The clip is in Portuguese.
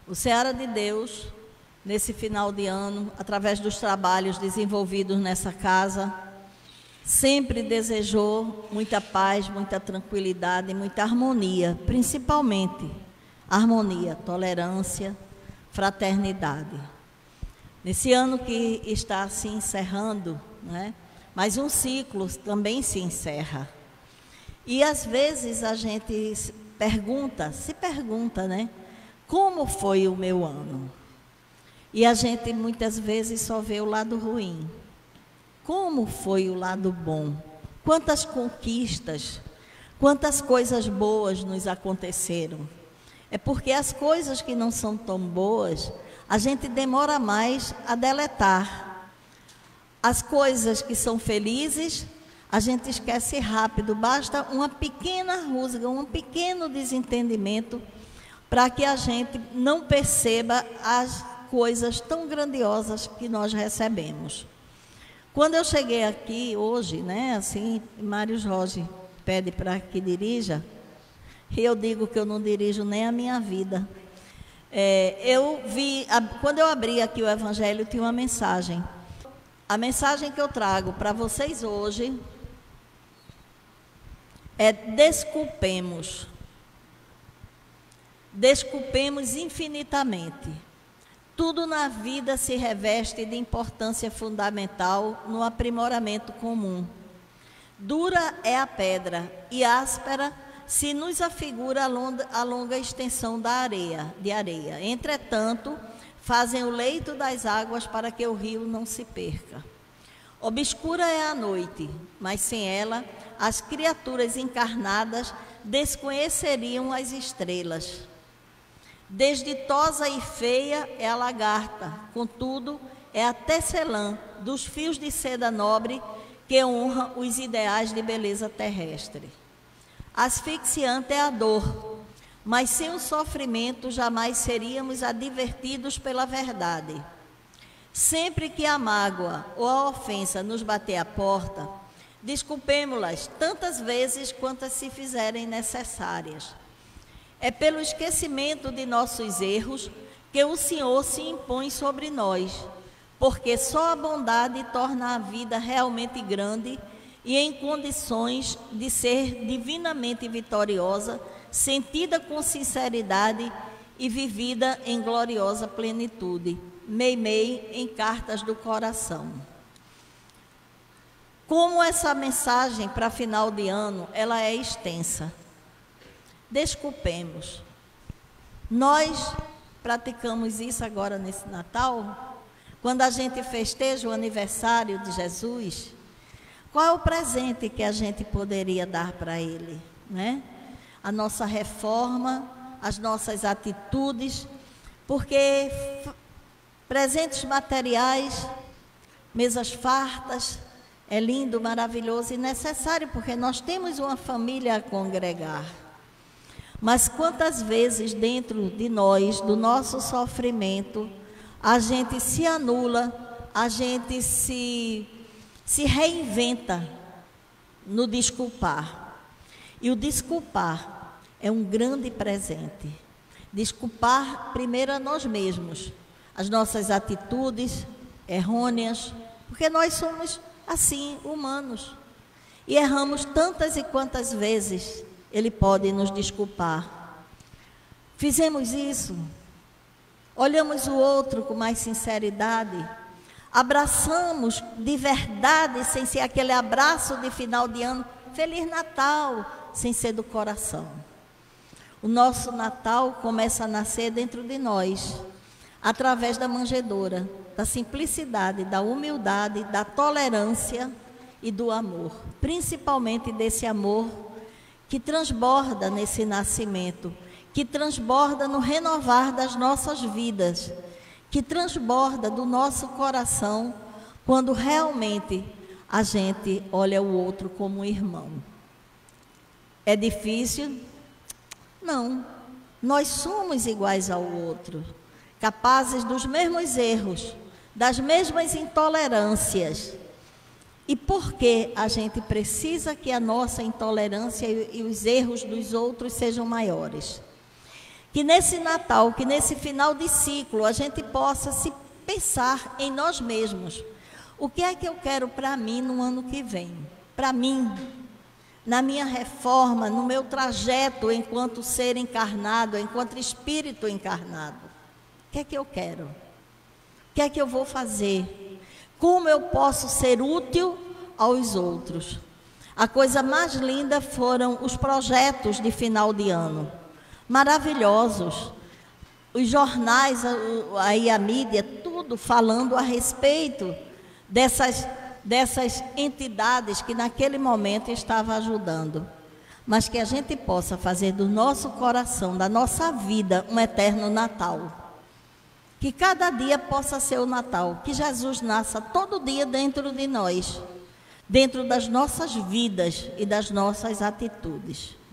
O Seara de Deus, nesse final de ano, através dos trabalhos desenvolvidos nessa casa, sempre desejou muita paz, muita tranquilidade, muita harmonia, principalmente harmonia, tolerância, fraternidade. Nesse ano que está se encerrando, né, mas um ciclo também se encerra. E às vezes a gente se pergunta, né, como foi o meu ano? E a gente muitas vezes só vê o lado ruim. Como foi o lado bom? Quantas conquistas, quantas coisas boas nos aconteceram? É porque as coisas que não são tão boas, a gente demora mais a deletar. As coisas que são felizes, a gente esquece rápido. Basta uma pequena rusga, um pequeno desentendimento para que a gente não perceba as coisas tão grandiosas que nós recebemos. Quando eu cheguei aqui hoje, né, assim, Mário Jorge pede para que dirija, e eu digo que eu não dirijo nem a minha vida. Quando eu abri aqui o Evangelho, tinha uma mensagem. A mensagem que eu trago para vocês hoje é: desculpemos. Desculpemos infinitamente. Tudo na vida se reveste de importância fundamental no aprimoramento comum. Dura é a pedra e áspera se nos afigura a longa extensão de areia. Entretanto, fazem o leito das águas para que o rio não se perca. Obscura é a noite, mas sem ela, as criaturas encarnadas desconheceriam as estrelas. Desditosa e feia é a lagarta, contudo, é a tecelã dos fios de seda nobre que honra os ideais de beleza terrestre. Asfixiante é a dor, mas sem o sofrimento jamais seríamos advertidos pela verdade. Sempre que a mágoa ou a ofensa nos bater à porta, desculpemo-las tantas vezes quantas se fizerem necessárias. É pelo esquecimento de nossos erros que o Senhor se impõe sobre nós, porque só a bondade torna a vida realmente grande e em condições de ser divinamente vitoriosa, sentida com sinceridade e vivida em gloriosa plenitude. Meimei em Cartas do Coração. Como essa mensagem para final de ano, ela é extensa. Desculpemos. Nós praticamos isso agora nesse Natal, quando a gente festeja o aniversário de Jesus. Qual é o presente que a gente poderia dar para Ele, né? A nossa reforma, as nossas atitudes, porque presentes materiais, mesas fartas, é lindo, maravilhoso e necessário, porque nós temos uma família a congregar. Mas quantas vezes dentro de nós, do nosso sofrimento, a gente se anula, a gente se reinventa no desculpar. E o desculpar é um grande presente. Desculpar primeiro a nós mesmos, as nossas atitudes errôneas, porque nós somos assim, humanos, e erramos tantas e quantas vezes Ele pode nos desculpar. Fizemos isso, olhamos o outro com mais sinceridade, abraçamos de verdade, sem ser aquele abraço de final de ano, Feliz Natal, sem ser do coração. O nosso Natal começa a nascer dentro de nós, através da manjedoura, da simplicidade, da humildade, da tolerância e do amor, principalmente desse amor que transborda nesse nascimento, que transborda no renovar das nossas vidas, que transborda do nosso coração quando realmente a gente olha o outro como um irmão. É difícil? Não. Nós somos iguais ao outro, capazes dos mesmos erros, das mesmas intolerâncias. E por que a gente precisa que a nossa intolerância e os erros dos outros sejam maiores? Que nesse Natal, que nesse final de ciclo, a gente possa se pensar em nós mesmos. O que é que eu quero para mim no ano que vem? Para mim, na minha reforma, no meu trajeto enquanto ser encarnado, enquanto espírito encarnado. O que é que eu quero? O que é que eu vou fazer? Como eu posso ser útil aos outros? A coisa mais linda foram os projetos de final de ano. Maravilhosos. Os jornais, aí a mídia, tudo falando a respeito dessas entidades que naquele momento estavam ajudando. Mas que a gente possa fazer do nosso coração, da nossa vida, um eterno Natal. Que cada dia possa ser o Natal. Que Jesus nasça todo dia dentro de nós, dentro das nossas vidas e das nossas atitudes.